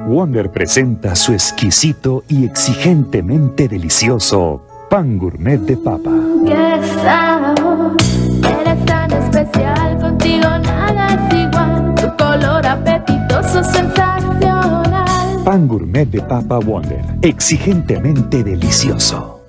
Wonder presenta su exquisito y exigentemente delicioso pan gourmet de papa. ¡Qué sabor! Eres tan especial, contigo nada es igual. Tu color apetitoso, sensacional. Pan gourmet de papa Wonder, exigentemente delicioso.